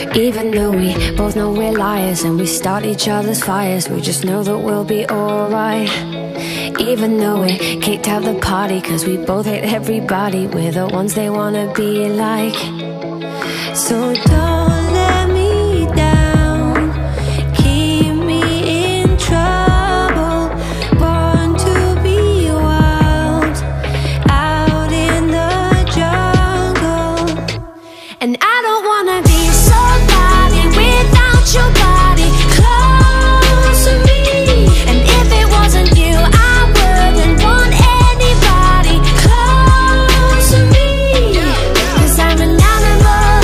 Even though we both know we're liars and we start each other's fires, we just know that we'll be alright. Even though we kicked out the party cause we both hate everybody, we're the ones they wanna be like. So don't let me down, keep me in trouble. Born to be wild, out in the jungle. And I don't wanna be somebody without your body close to me. And if it wasn't you, I wouldn't want anybody close to me. Cause I'm an animal,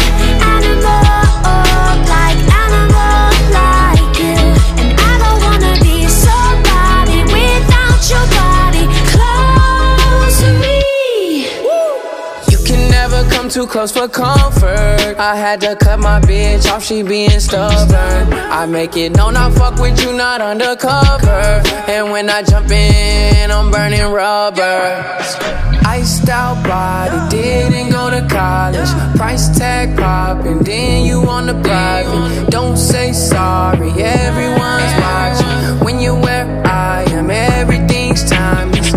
like animal like you. And I don't wanna be somebody without your body close to me. You can never come too close for comfort. I had to cut my bitch off, she being stubborn. I make it known I fuck with you, not undercover. And when I jump in, I'm burning rubber. Iced out body, didn't go to college. Price tag popping, then you on the private. Don't say sorry, everyone's watching. When you're where I am, everything's timeless.